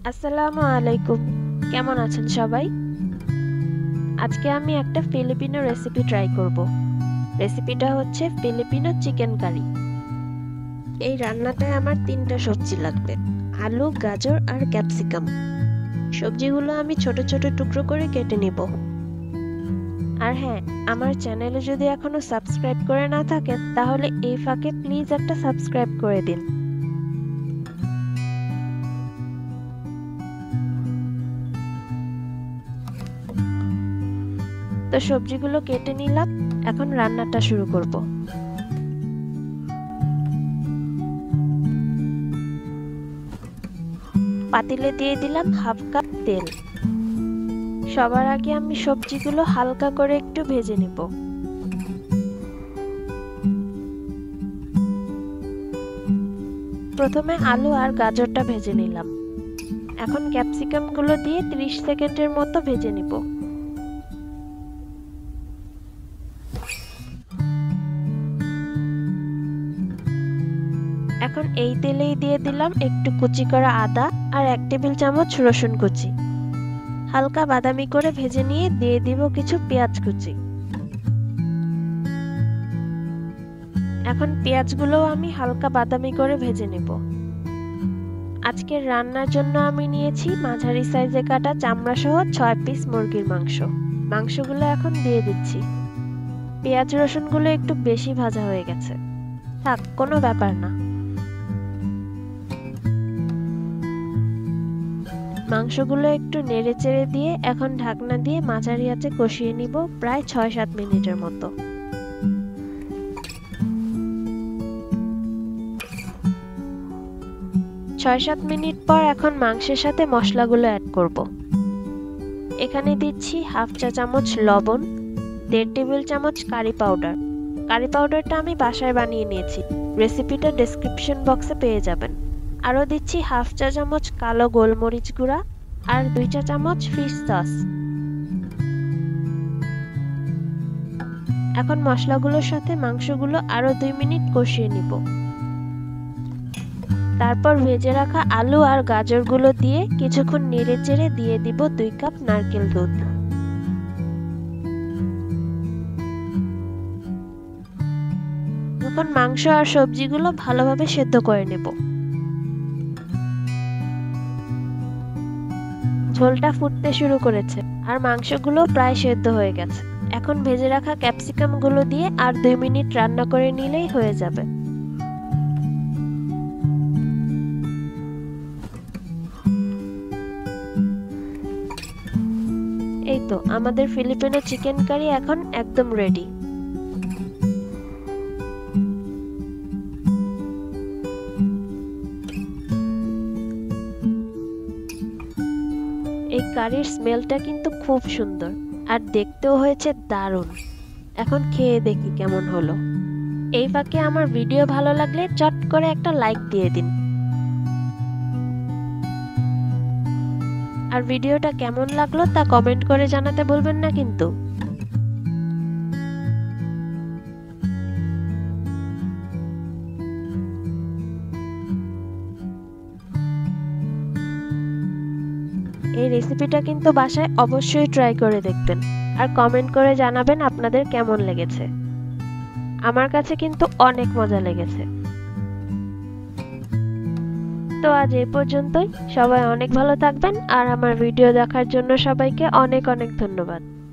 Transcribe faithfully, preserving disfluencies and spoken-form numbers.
আসসালামু আলাইকুম। কেমন আছেন সবাই? আজকে আমি একটা ফিলিপিনো রেসিপি ট্রাই করব। রেসিপিটা হচ্ছে ফিলিপিনো চিকেন কারি। এই রান্নাটায় আমার তিনটা সবজি লাগবে: আলু, গাজর আর ক্যাপসিকাম। সবজিগুলো আমি ছোট ছোট টুকরো করে কেটে নিব। আর হ্যাঁ, আমার চ্যানেলে যদি এখনো সাবস্ক্রাইব করে না থাকেন তাহলে এই ফাঁকে প্লিজ একটা সাবস্ক্রাইব করে দিন। তো সবজিগুলো কেটে নিলাম, এখন রান্নাটা শুরু করব। পাতিলে দিয়ে দিলাম হাফ কাপ তেল। সবার আগে আমি সবজিগুলো হালকা করে একটু ভেজে নিব। প্রথমে আলু আর গাজরটা ভেজে নিলাম। এখন ক্যাপসিকামগুলো দিয়ে ত্রিশ সেকেন্ডের মতো ভেজে নিব। এখন এই তেলেই দিয়ে দিলাম একটু কুচি করা আদা আর এক টেবিল চামচ রসুন কুচি। হালকা বাদামি করে ভেজে নিয়ে দিয়ে দিব কিছু পেঁয়াজ কুচি। এখন পেঁয়াজগুলো আমি হালকা বাদামি করে ভেজে নেব। আজকের রান্নার জন্য আমি নিয়েছি মাঝারি সাইজে কাটা চামড়া সহ ছয় পিস মুরগির মাংস। মাংসগুলো এখন দিয়ে দিচ্ছি। পেঁয়াজ রসুনগুলো একটু বেশি ভাজা হয়ে গেছে, থাক, কোনো ব্যাপার না। মাংসগুলো একটু নেড়ে চেড়ে দিয়ে এখন ঢাকনা দিয়ে মাঝারি আঁচে কষিয়ে নিব প্রায় ছয় সাত মিনিটের মতো। ছয় সাত মিনিট পর এখন মাংসের সাথে মশলাগুলো অ্যাড করব। এখানে দিচ্ছি হাফ চা চামচ লবণ, দেড় টেবিল চামচ কারি পাউডার। কারি পাউডারটা আমি বাসায় বানিয়ে নিয়েছি, রেসিপিটা ডেসক্রিপশন বক্সে পেয়ে যাবেন। আরও দিচ্ছি হাফ চা চামচ কালো গোলমরিচ গুঁড়া আর দুই চা চামচ ফিশ সস। এখন মশলাগুলোর সাথে মাংসগুলো আরও দুই মিনিট কষিয়ে নিব। তারপর ভেজে রাখা আলু আর গাজরগুলো দিয়ে কিছুক্ষণ নেড়ে চেড়ে দিয়ে দিব দুই কাপ নারকেল দুধ। এখন মাংস আর সবজিগুলো ভালোভাবে সেদ্ধ করে নেব। ঝোলটা ফুটতে শুরু করেছে আর মাংসগুলো প্রায় সেদ্ধ হয়ে গেছে। এখন ভেজে রাখা ক্যাপসিকামগুলো দিয়ে আর দুই মিনিট রান্না করে নিলেই হয়ে যাবে। এই তো আমাদের ফিলিপিনো চিকেন কারি এখন একদম রেডি। এই কারির স্মেলটা কিন্তু খুব সুন্দর আর দেখতেও হয়েছে দারুণ। এখন খেয়ে দেখি কেমন হলো। এই ফাঁকে আমার ভিডিও ভালো লাগলে চট করে একটা লাইক দিয়ে দিন। আর ভিডিওটা কেমন লাগলো তা কমেন্ট করে জানাতে ভুলবেন না কিন্তু। এই রেসিপিটা কিন্তু বাসায় অবশ্যই ট্রাই করে দেখবেন আর কমেন্ট করে জানাবেন আপনাদের কেমন লেগেছে। আমার কাছে কিন্তু অনেক মজা লেগেছে। তো আজ এই পর্যন্তই। সবাই অনেক ভালো থাকবেন আর আমার ভিডিও দেখার জন্য সবাইকে অনেক অনেক ধন্যবাদ।